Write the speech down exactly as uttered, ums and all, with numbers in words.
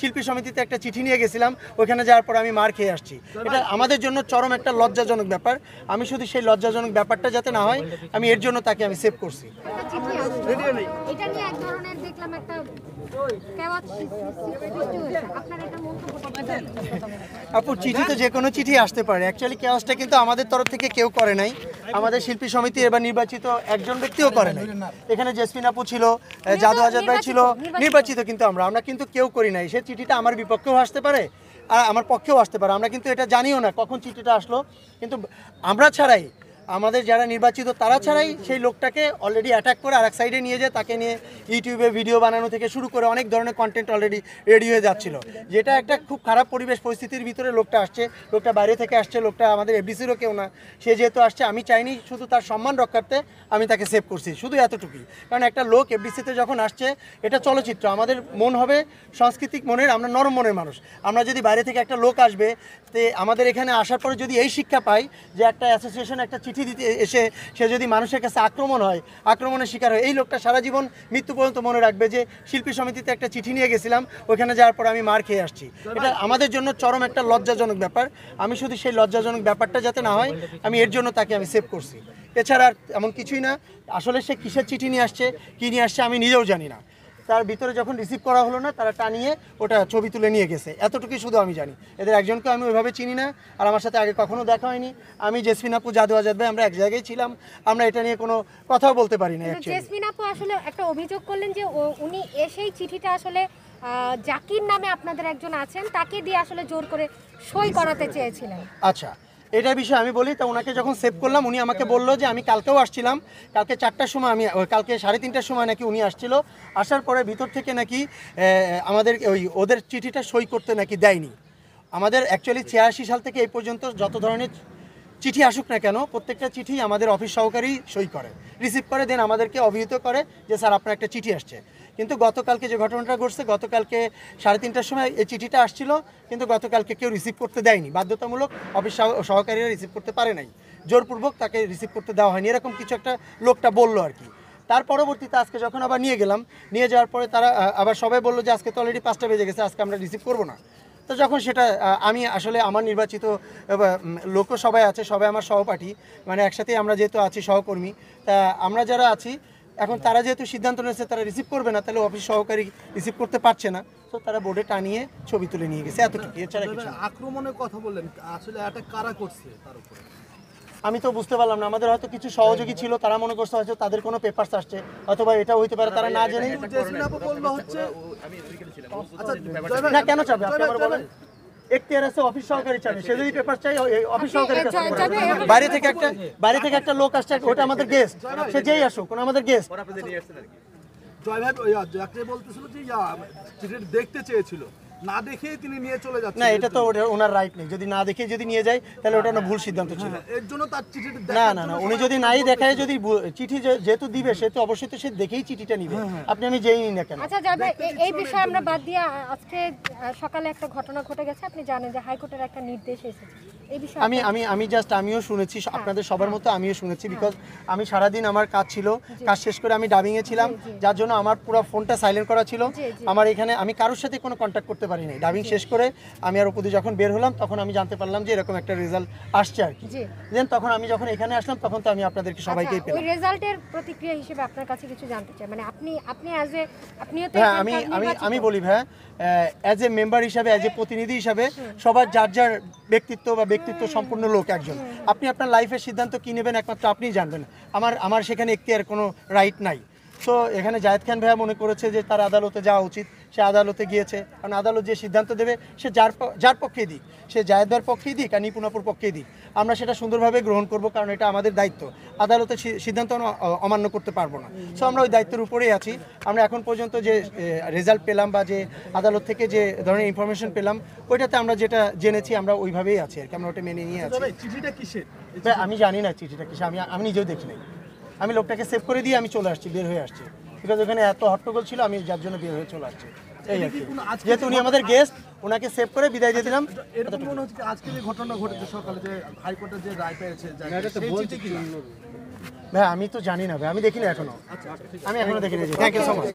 শিল্পী সমিতিতে একটা চিঠি নিয়ে গেছিলাম, ওইখানে যাওয়ার পর আমি মার খেয়ে আসছি। এটা আমাদের জন্য চরম একটা লজ্জাজনক ব্যাপার। আমি শুধু সেই লজ্জাজনক ব্যাপারটা যাতে না হয় আমি এর জন্য তাকে আমি সেভ করছি। এটা নিয়ে এক ধরনের দেখলাম একটা আপু, চিঠি তো যে কোনো চিঠি আসতে পারে। অ্যাকচুয়ালি কেওয়াসটা কিন্তু আমাদের তরফ থেকে কেউ করে নাই, আমাদের শিল্পী সমিতি এবার নির্বাচিত একজন ব্যক্তিও করে নাই। এখানে জেসমিন আপু ছিল, জাদু আজাদ ভাই ছিল, নির্বাচিত কিন্তু আমরা আমরা কিন্তু কেউ করি নাই। সে চিঠিটা আমার বিপক্ষেও আসতে পারে আর আমার পক্ষেও আসতে পারে, আমরা কিন্তু এটা জানিও না কখন চিঠিটা আসলো। কিন্তু আমরা ছাড়াই, আমাদের যারা নির্বাচিত তারা ছাড়াই সেই লোকটাকে অলরেডি অ্যাটাক করে আরেক সাইডে নিয়ে যায়, তাকে নিয়ে ইউটিউবে ভিডিও বানানো থেকে শুরু করে অনেক ধরনের কন্টেন্ট অলরেডি রেডি হয়ে যাচ্ছিল, যেটা একটা খুব খারাপ পরিবেশ পরিস্থিতির ভিতরে লোকটা আসছে। লোকটা বাইরে থেকে আসছে, লোকটা আমাদের এফডিসিরও কেউ না। সে যেহেতু আসছে, আমি চাইনি, শুধু তার সম্মান রক্ষার্থে আমি তাকে সেভ করছি, শুধু এতটুকুই। কারণ একটা লোক এফডিসিতে যখন আসছে, এটা চলচ্চিত্র, আমাদের মন হবে সাংস্কৃতিক মনের, আমরা নরম মনের মানুষ। আমরা যদি বাইরে থেকে একটা লোক আসবে, তে আমাদের এখানে আসার পরে যদি এই শিক্ষা পাই যে একটা অ্যাসোসিয়েশন একটা চিঠি দিতে এসে সে যদি মানুষের কাছে আক্রমণ হয়, আক্রমণের শিকার হয়, এই লোকটা সারা জীবন মৃত্যু পর্যন্ত মনে রাখবে যে শিল্পী সমিতিতে একটা চিঠি নিয়ে গেছিলাম, ওইখানে যাওয়ার পর আমি মার খেয়ে আসছি। এটা আমাদের জন্য চরম একটা লজ্জাজনক ব্যাপার। আমি শুধু সেই লজ্জাজনক ব্যাপারটা যাতে না হয় আমি এর জন্য তাকে আমি সেভ করছি। এছাড়া আর এমন কিছুই না। আসলে সে কিসের চিঠি নিয়ে আসছে, কী নিয়ে আসছে আমি নিজেও জানি না। তার ভিতরে যখন রিসিভ করা হলো না, তারা টানিয়ে ওটা ছবি তুলে নিয়ে গেছে, এতটুকুই শুধু আমি জানি। এদের একজনকে আমি ওইভাবে চিনি না, আর আমার সাথে আগে কখনো দেখা হয়নি। আমি জেসমিন আপু, জাদু আজাদ ভাই, আমরা এক জায়গায় ছিলাম, আমরা এটা নিয়ে কোনো কথাও বলতে পারি না। জেসমিন আপু আসলে একটা অভিযোগ করলেন যে উনি এসেই চিঠিটা আসলে জাকির নামে আপনাদের একজন আছেন, তাকে দিয়ে আসলে জোর করে সই করাতে চেয়েছিলেন। আচ্ছা, এটা বিষয়ে আমি বলি। তা ওনাকে যখন সেভ করলাম, উনি আমাকে বললো যে আমি কালকেও আসছিলাম, কালকে চারটার সময় আমি কালকে সাড়ে তিনটার সময় নাকি উনি আসছিল। আসার পরে ভিতর থেকে নাকি আমাদের ওই ওদের চিঠিটা সই করতে নাকি দেয়নি। আমাদের অ্যাকচুয়ালি ছিয়াশি সাল থেকে এই পর্যন্ত যত ধরনের চিঠি আসুক না কেন, প্রত্যেকটা চিঠি আমাদের অফিস সহকারী সই করে, রিসিভ করে, দেন আমাদেরকে অভিহিত করে যে স্যার আপনার একটা চিঠি আসছে। কিন্তু গতকালকে যে ঘটনাটা ঘটছে, গতকালকে সাড়ে তিনটার সময় এই চিঠিটা আসছিল, কিন্তু গতকালকে কেউ রিসিভ করতে দেয়নি। বাধ্যতামূলক অফিস সহকারীরা রিসিভ করতে পারে নাই, জোরপূর্বক তাকে রিসিভ করতে দেওয়া হয়নি, এরকম কিছু একটা লোকটা বললো আর কি। তার পরবর্তীতে আজকে যখন আবার নিয়ে গেলাম, নিয়ে যাওয়ার পরে তারা আবার সবাই বললো যে আজকে তো অলরেডি পাঁচটা বেজে গেছে, আজকে আমরা রিসিভ করবো না। তো যখন সেটা আমি আসলে আমার নির্বাচিত লোকও সবাই আছে, সবাই আমার সহপাঠী, মানে একসাথেই আমরা যেহেতু আছি সহকর্মী, তা আমরা যারা আছি এখন, তারা যেহেতু সিদ্ধান্ত নিয়েছে তারা রিসিভ করবে না, তাহলে অফিস সহকারী রিসিভ করতে পারছে না, তো তারা বোর্ডে টানিয়ে ছবি তুলে নিয়ে গেছে, এতটুকু। এছাড়া কিছু। আক্রমণের কথা বললেন, আসলে অ্যাটাক কারা করছে তার উপরে আমি তো বুঝতে পারলাম না। আমাদের হয়তো কিছু সহযোগী ছিল, তারা মনে করছে হয়তো তাদের কোনো পেপারস আসছে, অথবা এটা হইতে পারে তারা না জেনে। না, কেন চাবে আপনি আমার বলেন? এখতিয়ার আছে অফিস সহকারী চাবে, সে যদি পেপার চাই অফিস সহকারী কাছে। বাইরে থেকে একটা বাইরে থেকে একটা লোক আসছে, ওটা আমাদের গেস্ট, সে যেই আসুক, কোন আমাদের গেস্ট। জয় ভাই যাকে বলতেছিল যে চিঠিটা দেখতে চেয়েছিল, না দেখেই তিনি নিয়ে চলে যাচ্ছেন। না, এটা তো ওনার রাইট নেই। যদি না দেখে যদি নিয়ে যায়, তাহলে ওটা ভুল সিদ্ধান্ত ছিল। এর জন্য তার চিঠিটা না না না উনি যদি নাই দেখায়, যদি চিঠি যেহেতু দিবে, সে তো অবশ্যই তো সে দেখেই চিঠিটা নিবে। আপনি আমি যেই নিই না কেন। আচ্ছা যাবে, এই বিষয়ে আমরা বাদ দিয়ে আজকে সকালে একটা ঘটনা ঘটে গেছে, আপনি জানেন যে হাইকোর্টের একটা নির্দেশ এসেছে এই বিষয়ে। আমি আমি আমি জাস্ট আমিও শুনেছি, আপনাদের সবার মতো আমিও শুনেছি, বিকজ আমি সারাদিন আমার কাজ ছিল, কাজ শেষ করে আমি ডাবিংয়ে ছিলাম, যার জন্য আমার পুরো ফোনটা সাইলেন্ট করা ছিল। আমার এখানে আমি কারোর সাথে কোনো কন্ট্যাক্ট করতে পারি নাই। ডাবিং শেষ করে আমি আর উপদি যখন বের হলাম, তখন আমি জানতে পারলাম যে এরকম একটা রেজাল্ট আসছে আর কি। দেন তখন আমি যখন এখানে আসলাম, তখন তো আমি আপনাদেরকে সবাইকেই পেলাম। ওই রেজাল্টের প্রতিক্রিয়া হিসেবে আপনার কাছে কিছু জানতে চাই, মানে আপনি আপনি অ্যাজ এ আপনিও তো। হ্যাঁ, আমি আমি আমি বলি ভাই, অ্যাজ এ মেম্বার হিসাবে, অ্যাজ এ প্রতিনিধি হিসাবে, সবার যার যার ব্যক্তিত্ব বা ব্যক্তিত্ব সম্পূর্ণ লোক একজন। আপনি আপনার লাইফের সিদ্ধান্ত কী নেবেন একমাত্র আপনিই জানবেন। আমার আমার সেখানে এখতিয়ার কোনো রাইট নাই। সো এখানে জায়েদ খান ভাইয়া মনে করেছে যে তার আদালতে যাওয়া উচিত, সে আদালতে গিয়েছে। কারণ আদালত যে সিদ্ধান্ত দেবে, সে যার যার পক্ষেই দিক, সে জায়েদ ভাইয়ের পক্ষেই দিক আর নিপুণাপুর পক্ষেই দিক, আমরা সেটা সুন্দরভাবে গ্রহণ করব, কারণ এটা আমাদের দায়িত্ব। আদালতের সিদ্ধান্ত অমান্য করতে পারবো না। সো আমরা ওই দায়িত্বের উপরেই আছি। আমরা এখন পর্যন্ত যে রেজাল্ট পেলাম বা যে আদালত থেকে যে ধরনের ইনফরমেশন পেলাম, ওইটাতে আমরা যেটা জেনেছি আমরা ওইভাবেই আছি আর কি, আমরা ওটা মেনে নিয়ে আছি। চিঠিটা কিসের আমি জানি না চিঠিটা কিসে, আমি আমি নিজেও দেখি নাই। আমি লোকটাকে সেভ করে দিয়ে আমি চলে আসছি, বের হয়ে আসছি, বিকজ ওখানে এত হট্টগোল ছিল, আমি যার জন্য বের হয়ে চলে আসছি। এই আর কি, যেহেতু উনি আমাদের গেস্ট, ওনাকে সেভ করে বিদায় দিয়ে দিলাম। এরকম মনে হচ্ছে আজকে যে ঘটনা ঘটেছে সকালে, যে হাইকোর্টের যে রায় পেয়েছে, ভাই আমি তো জানি না ভাই, আমি দেখি না এখনো, আমি এখনো দেখিনি। Thank you so much.